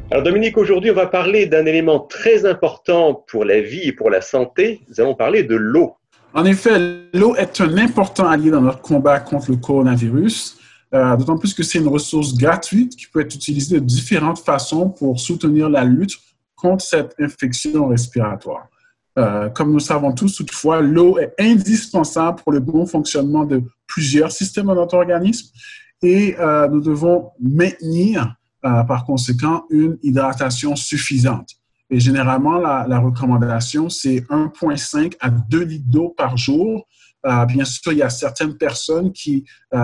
Alors Dominique, aujourd'hui, on va parler d'un élément très important pour la vie et pour la santé. Nous allons parler de l'eau. En effet, l'eau est un important allié dans notre combat contre le coronavirus, d'autant plus que c'est une ressource gratuite qui peut être utilisée de différentes façons pour soutenir la lutte contre cette infection respiratoire. Comme nous savons tous, toutefois, l'eau est indispensable pour le bon fonctionnement de plusieurs systèmes de notre organisme et nous devons maintenir, par conséquent, une hydratation suffisante. Et généralement, la recommandation, c'est 1,5 à 2 litres d'eau par jour. Bien sûr, il y a certaines personnes qui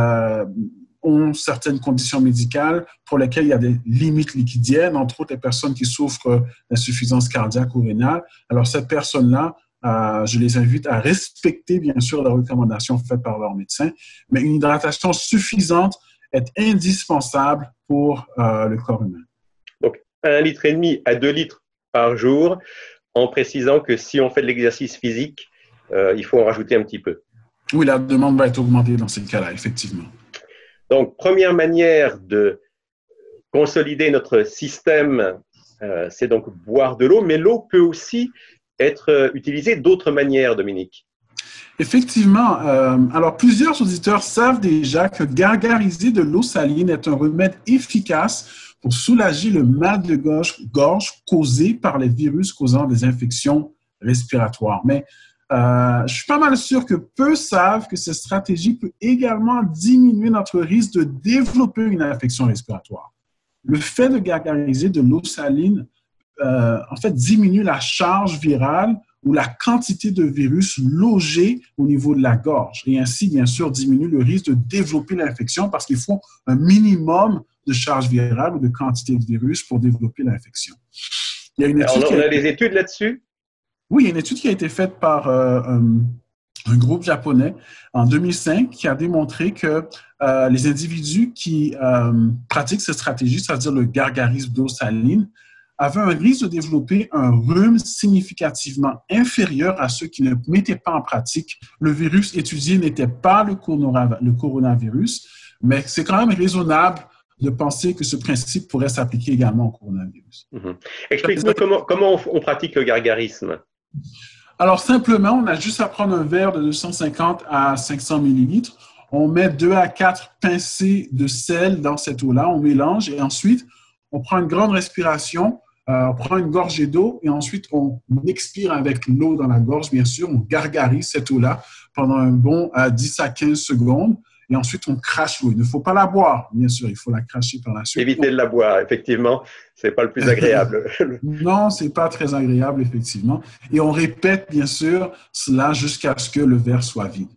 ont certaines conditions médicales pour lesquelles il y a des limites liquidiennes, entre autres les personnes qui souffrent d'insuffisance cardiaque ou rénale. Alors, ces personnes-là, je les invite à respecter, bien sûr, les recommandations faites par leur médecin, mais une hydratation suffisante est indispensable pour le corps humain. Donc, 1,5 litre à 2 litres par jour, en précisant que si on fait de l'exercice physique, il faut en rajouter un petit peu. Oui, la demande va être augmentée dans ces cas-là, effectivement. Donc, première manière de consolider notre système, c'est donc boire de l'eau, mais l'eau peut aussi être utilisée d'autres manières, Dominique. Effectivement. Alors, plusieurs auditeurs savent déjà que gargariser de l'eau saline est un remède efficace pour soulager le mal de gorge causé par les virus causant des infections respiratoires. Mais je suis pas mal sûr que peu savent que cette stratégie peut également diminuer notre risque de développer une infection respiratoire. Le fait de gargariser de l'eau saline, en fait, diminue la charge virale ou la quantité de virus logés au niveau de la gorge et ainsi, bien sûr, diminue le risque de développer l'infection parce qu'il faut un minimum de charge virale ou de quantité de virus pour développer l'infection. Il y a une étude on a des études là-dessus? Oui, il y a une étude qui a été faite par un groupe japonais en 2005 qui a démontré que les individus qui pratiquent cette stratégie, c'est-à-dire le gargarisme d'eau saline, avaient un risque de développer un rhume significativement inférieur à ceux qui ne mettaient pas en pratique. Le virus étudié n'était pas le coronavirus, mais c'est quand même raisonnable de penser que ce principe pourrait s'appliquer également au coronavirus. Explique-nous comment on pratique le gargarisme. Alors, simplement, on a juste à prendre un verre de 250 à 500 millilitres. On met 2 à 4 pincées de sel dans cette eau-là, on mélange et ensuite, on prend une grande respiration, on prend une gorgée d'eau et ensuite, on expire avec l'eau dans la gorge, bien sûr. On gargarise cette eau-là pendant un bon 10 à 15 secondes. Et ensuite, on crache l'eau. Il ne faut pas la boire, bien sûr. Il faut la cracher par la suite. Éviter de la boire, effectivement. Ce n'est pas le plus agréable. Non, ce n'est pas très agréable, effectivement. Et on répète, bien sûr, cela jusqu'à ce que le verre soit vide.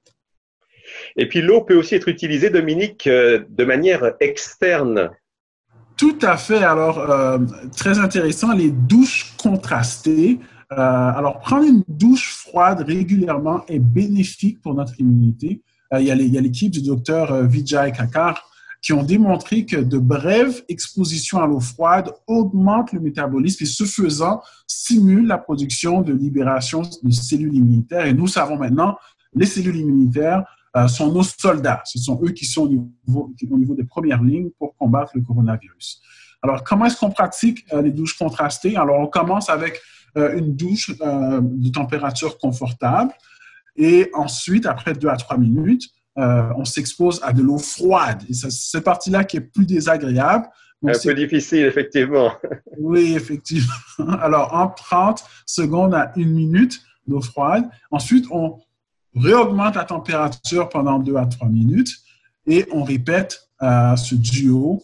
Et puis, l'eau peut aussi être utilisée, Dominique, de manière externe. Tout à fait. Alors, très intéressant, les douches contrastées. Alors, prendre une douche froide régulièrement est bénéfique pour notre immunité. Il y a l'équipe du docteur Vijay Kakar qui ont démontré que de brèves expositions à l'eau froide augmentent le métabolisme et ce faisant, stimulent la production de libération de cellules immunitaires. Et nous savons maintenant, les cellules immunitaires sont nos soldats. Ce sont eux qui sont au niveau des premières lignes pour combattre le coronavirus. Alors, comment est-ce qu'on pratique les douches contrastées? Alors, on commence avec une douche de température confortable. Et ensuite, après 2 à 3 minutes, on s'expose à de l'eau froide. Et c'est cette partie-là qui est plus désagréable. Donc, un peu difficile, effectivement. Oui, effectivement. Alors, en 30 secondes à 1 minute d'eau froide. Ensuite, on réaugmente la température pendant 2 à 3 minutes et on répète ce duo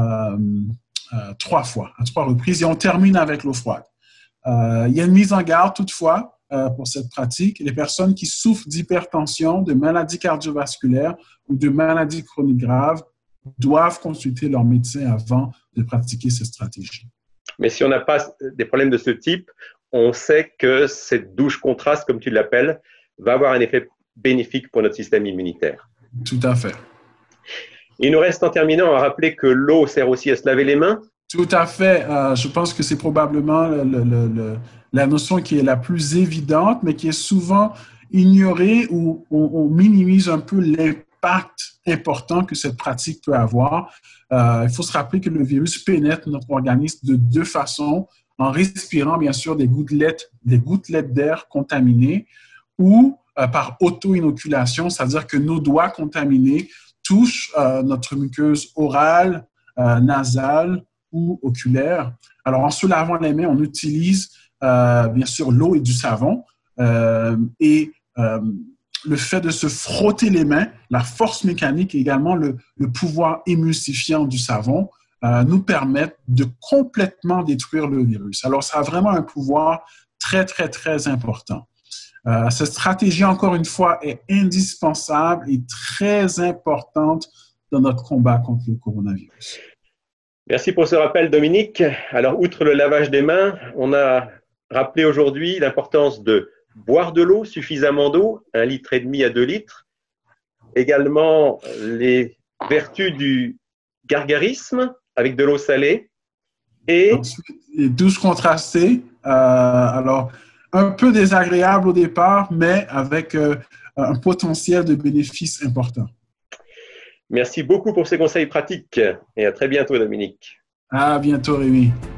3 fois, à 3 reprises. Et on termine avec l'eau froide. Il y a une mise en garde toutefois pour cette pratique. Les personnes qui souffrent d'hypertension, de maladies cardiovasculaires ou de maladies chroniques graves doivent consulter leur médecin avant de pratiquer cette stratégie. Mais si on n'a pas des problèmes de ce type, on sait que cette douche contraste, comme tu l'appelles, va avoir un effet bénéfique pour notre système immunitaire. Tout à fait. Il nous reste en terminant à rappeler que l'eau sert aussi à se laver les mains. Tout à fait. Je pense que c'est probablement la notion qui est la plus évidente, mais qui est souvent ignorée ou on minimise un peu l'impact important que cette pratique peut avoir. Il faut se rappeler que le virus pénètre notre organisme de deux façons, en respirant bien sûr des gouttelettes d'air contaminées ou par auto-inoculation, c'est-à-dire que nos doigts contaminés touchent notre muqueuse orale, nasale ou oculaire. Alors, en se lavant les mains, on utilise bien sûr l'eau et du savon. Le fait de se frotter les mains, la force mécanique et également le pouvoir émulsifiant du savon nous permettent de complètement détruire le virus. Alors, ça a vraiment un pouvoir très, très, très important. Cette stratégie, encore une fois, est indispensable et très importante dans notre combat contre le coronavirus. Merci pour ce rappel, Dominique. Alors, outre le lavage des mains, on a rappelé aujourd'hui l'importance de boire de l'eau, suffisamment d'eau, 1,5 litre à 2 litres. Également, les vertus du gargarisme avec de l'eau salée. Et ensuite, les douches contrastées. Alors, un peu désagréable au départ, mais avec un potentiel de bénéfice important. Merci beaucoup pour ces conseils pratiques et à très bientôt, Dominique. À bientôt, Rémi.